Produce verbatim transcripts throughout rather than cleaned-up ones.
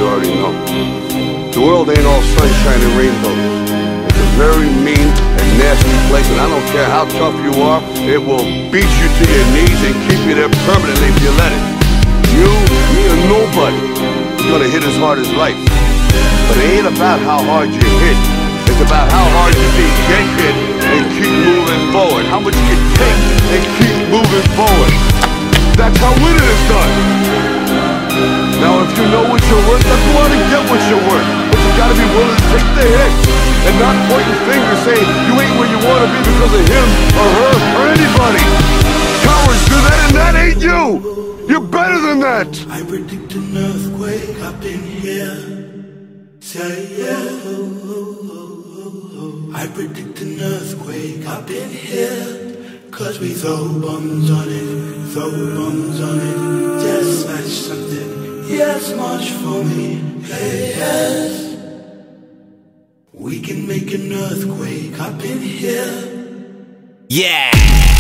already know. The world ain't all sunshine and rainbows. It's a very mean and nasty place, and I don't care how tough you are, it will beat you to your knees and keep you there permanently if you let it. You, me, or nobody is gonna hit as hard as life. But it ain't about how hard you hit. It's about how hard you can get hit and keep moving forward. How much you can take and keep moving forward. That's how winning is done. Now if you know what you're worth, then go out and get what you're worth. But you gotta be willing to take the hits and not pointing fingers saying you ain't where you wanna be because of him or her or anybody. Cowards do that and that ain't you. You're better than that. I predict an earthquake up in here. Say yeah. I predict an earthquake up in here. Cause we throw bombs on it, throw bombs on it. Just smash something, yes, march for me, hey, yes. We can make an earthquake up in here. Yeah!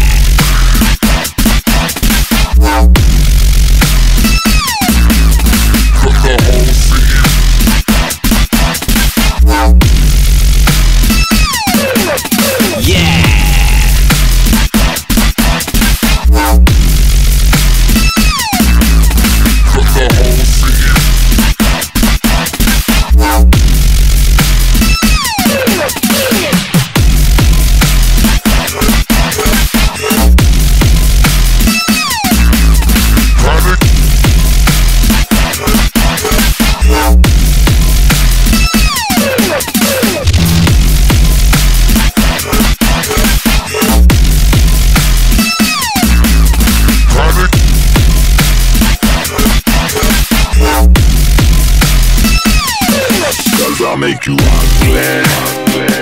I'll make you ugly.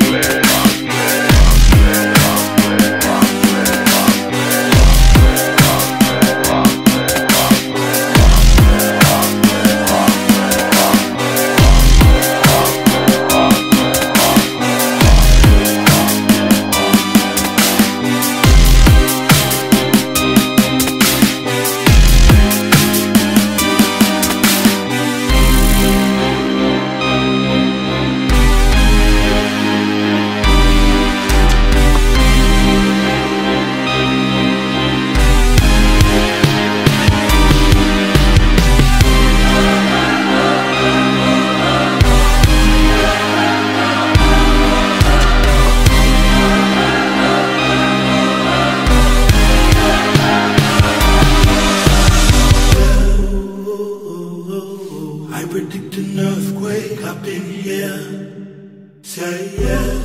I predict an earthquake up in here. Say yeah.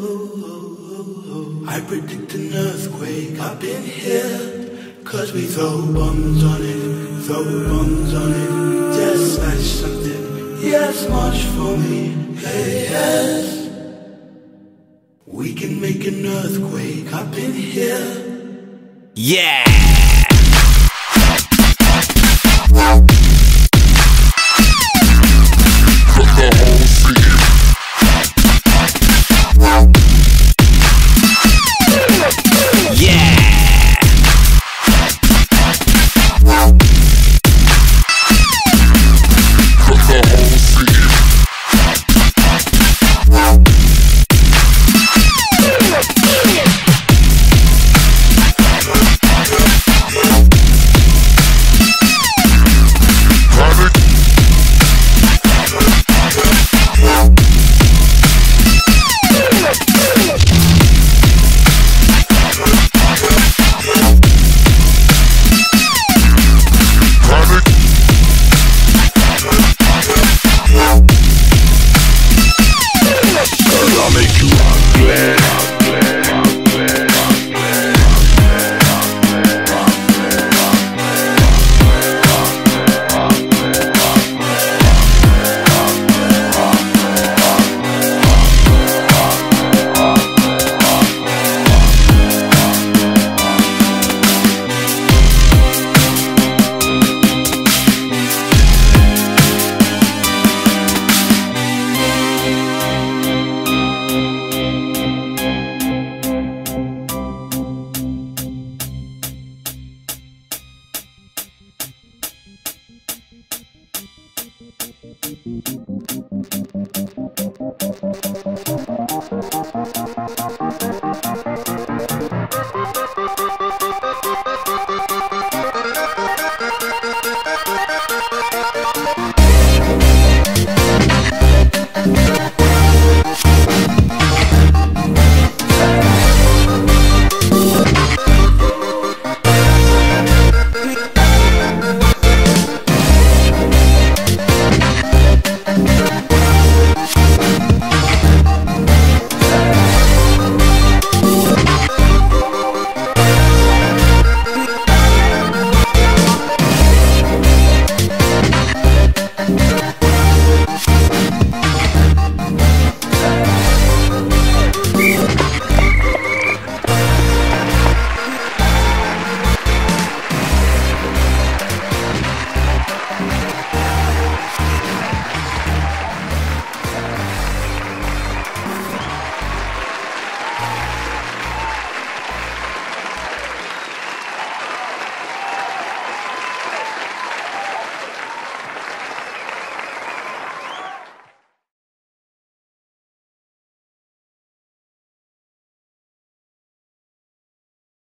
I predict an earthquake up in here. Cause we throw bombs on it, throw bombs on it. Just smash something, yes, march for me, hey, yes. We can make an earthquake up in here. Yeah! Yeah.